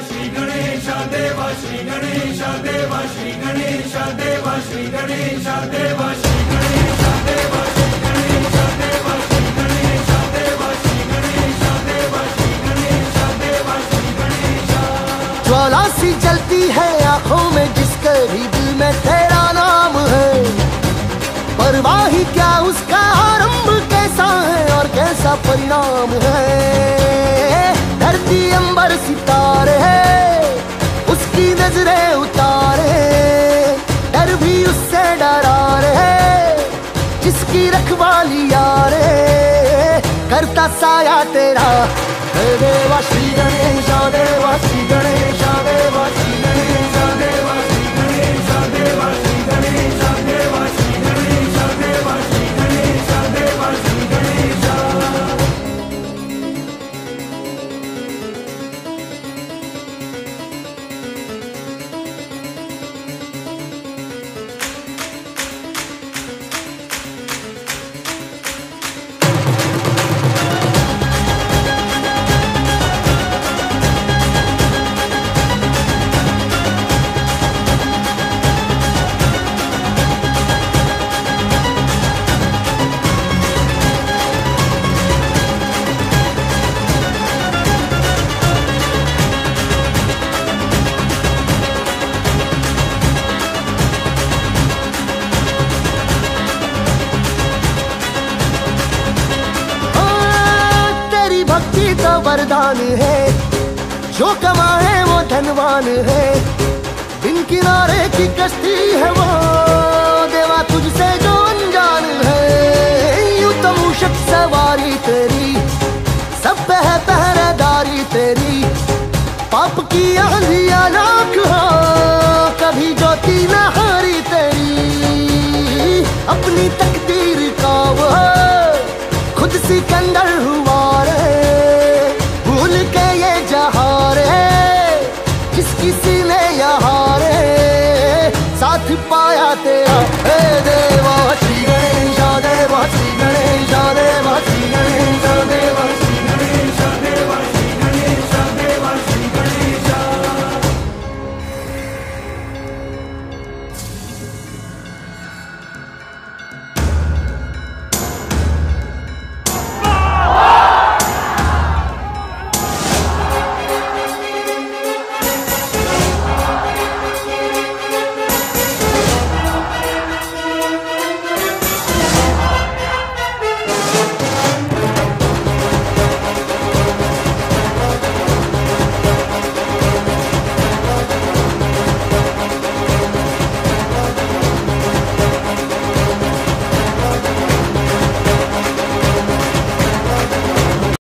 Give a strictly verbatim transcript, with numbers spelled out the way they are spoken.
श्री गणेश देवा श्री गणेश देवा श्री गणेश देवा श्री गणेश देवा श्री गणेश देवा श्री गणेश देवा श्री गणेश देवा श्री गणेश देवा श्री गणेश देवा श्री गणेश। ज्वाला सी जलती है आंखों में जिसके भी दिल में तेरा नाम है, परवाह ही क्या उसका आरंभ कैसा है और कैसा परिणाम है। धरती अंबर सितारे उसकी नजरें उतारे, डर भी उससे डरा रे जिसकी रखवाली यारे करता साया तेरा। देवा श्री गणेश देवा श्री गणेश देवा श्री गणेश देवा श्री गणेश देवा श्री गणेश देवा श्री गणेश देवा श्री गणेश देवा श्री गणेश। भक्ति का वरदान है, जो कमाए वो धनवान है। बिन किनारे की कश्ती है वो देवा तुझसे जो अनजान है। यूं तो मूषक सवारी तेरी सब पे है पहरेदारी तेरी, पाप की आंधियां लाख हो कभी ज्योति न हारी तेरी। अपनी तकदीर का वो खुद सिकंदर हुआ रे, भूल के ये जहां रे जिस किसी ने यहाँ रे साथ पाया तेरा। हे देव